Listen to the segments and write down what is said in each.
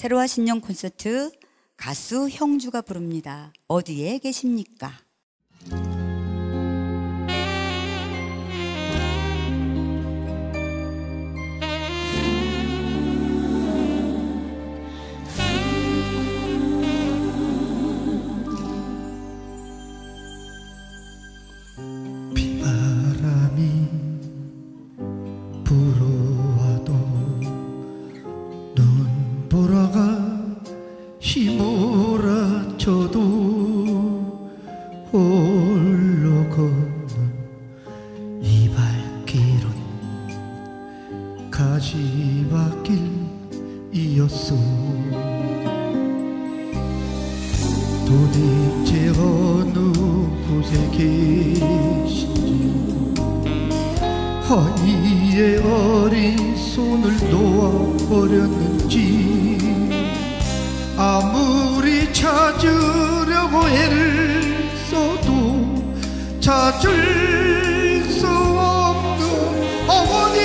새로와 신년 콘서트 가수 형주가 부릅니다. 어디에 계십니까? 비바람이 불어와도 눈보라가 휘몰아쳐도 홀로 걷는 이 발길은 가지밭길이었소. 도대체 어느 곳에 계신지 허니의 어린 손을 놓아버렸는지 아무리 찾으려고 애를 써도 찾을 수 없는 어머니,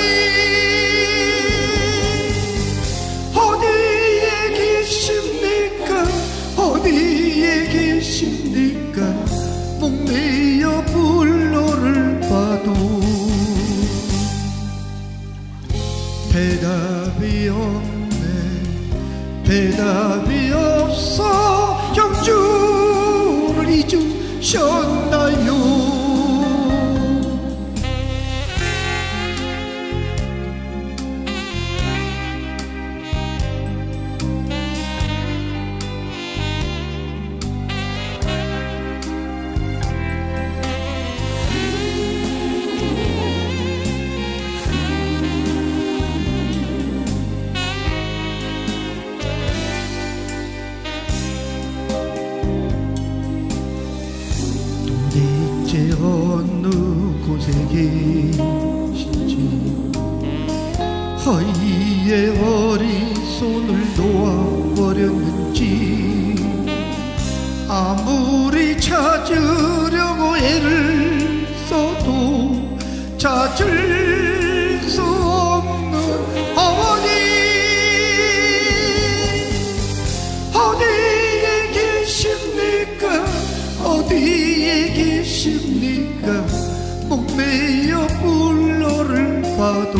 어디에 계십니까? 어디에 계십니까? 목매여 불러를 봐도 대답이 없네. 대답이 없어. 형주를 잊으셨나요? 도대체 어느 곳에 계신지 허이의 어린 손을 놓아버렸는지 아무리 찾으려고 애를 써도 찾을 수 없는 어머니, 어디에 계십니까? 어디에 계십니까? 목매여 불러를 봐도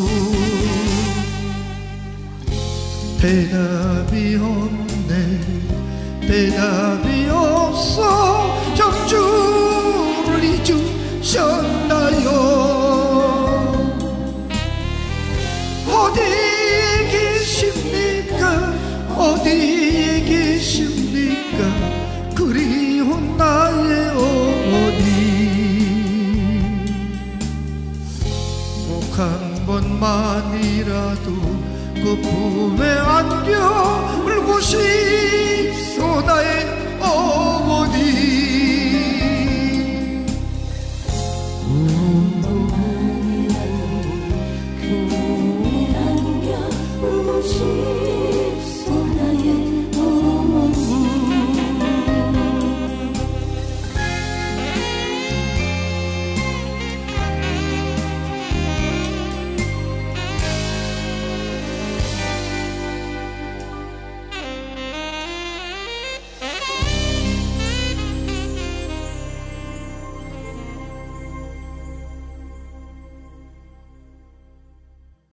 대답이 없네. 대답이 없어. 형주를 잊으셨나요? 어디에 계십니까? 어디에 계십니까? 그리운 나의 어머니, 꼭 한 번만이라도 그 품에 안겨 울고 싶소 나의 어머니.